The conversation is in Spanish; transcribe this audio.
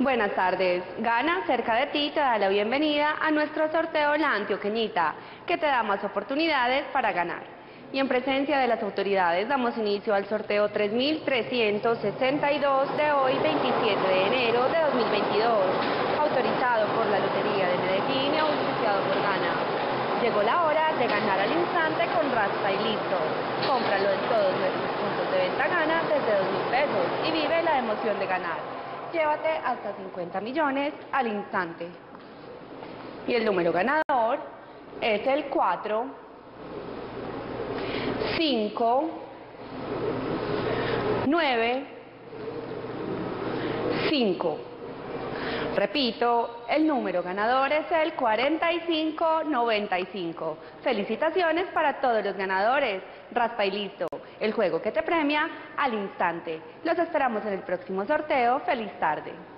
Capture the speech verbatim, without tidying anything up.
Buenas tardes. Gana cerca de ti te da la bienvenida a nuestro sorteo La Antioqueñita, que te da más oportunidades para ganar. Y en presencia de las autoridades damos inicio al sorteo tres mil trescientos sesenta y dos de hoy, veintisiete de enero de dos mil veintidós, autorizado por la Lotería de Medellín y auspiciado por Gana. Llegó la hora de ganar al instante con Raspa y Listo. Cómpralo en todos nuestros puntos de venta Gana desde dos mil pesos y vive la emoción de ganar. Llévate hasta cincuenta millones al instante. Y el número ganador es el cuatro, cinco, nueve, cinco. Repito, el número ganador es el cuarenta y cinco noventa y cinco. Felicitaciones para todos los ganadores. Raspa y Listo, el juego que te premia al instante. Los esperamos en el próximo sorteo. ¡Feliz tarde!